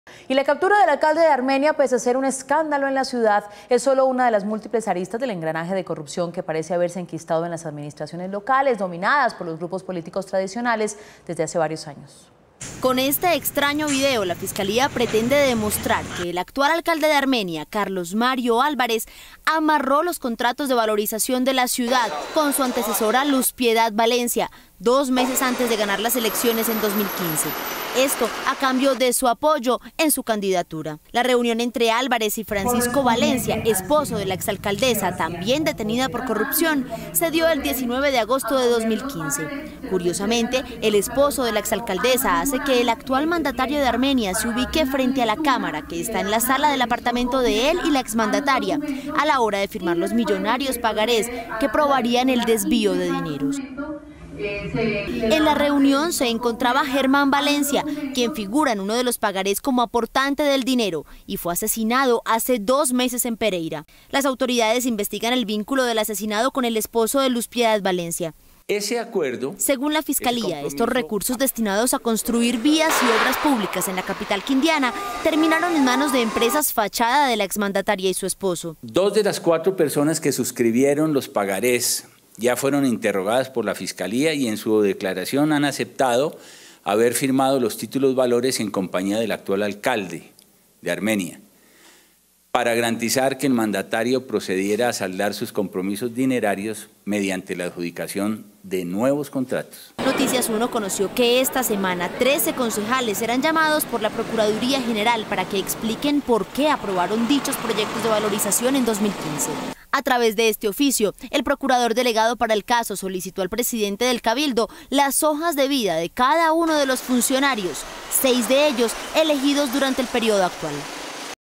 Y la captura del alcalde de Armenia, pese a ser un escándalo en la ciudad, es solo una de las múltiples aristas del engranaje de corrupción que parece haberse enquistado en las administraciones locales, dominadas por los grupos políticos tradicionales desde hace varios años. Con este extraño video, la Fiscalía pretende demostrar que el actual alcalde de Armenia, Carlos Mario Álvarez, amarró los contratos de valorización de la ciudad con su antecesora Luz Piedad Valencia, 2 meses antes de ganar las elecciones en 2015. Esto a cambio de su apoyo en su candidatura. La reunión entre Álvarez y Francisco Valencia, esposo de la exalcaldesa, también detenida por corrupción, se dio el 19 de agosto de 2015. Curiosamente, el esposo de la exalcaldesa hace que el actual mandatario de Armenia se ubique frente a la cámara que está en la sala del apartamento de él y la exmandataria, a la hora de firmar los millonarios pagarés que probarían el desvío de dineros. En la reunión se encontraba Germán Valencia, quien figura en uno de los pagarés como aportante del dinero y fue asesinado hace 2 meses en Pereira. Las autoridades investigan el vínculo del asesinado con el esposo de Luz Piedad Valencia. Ese acuerdo, según la Fiscalía, estos recursos destinados a construir vías y obras públicas en la capital quindiana terminaron en manos de empresas fachada de la exmandataria y su esposo. 2 de las 4 personas que suscribieron los pagarés ya fueron interrogadas por la Fiscalía y en su declaración han aceptado haber firmado los títulos valores en compañía del actual alcalde de Armenia, para garantizar que el mandatario procediera a saldar sus compromisos dinerarios mediante la adjudicación de nuevos contratos. Noticias 1 conoció que esta semana 13 concejales serán llamados por la Procuraduría General para que expliquen por qué aprobaron dichos proyectos de valorización en 2015. A través de este oficio, el procurador delegado para el caso solicitó al presidente del Cabildo las hojas de vida de cada uno de los funcionarios, 6 de ellos elegidos durante el periodo actual.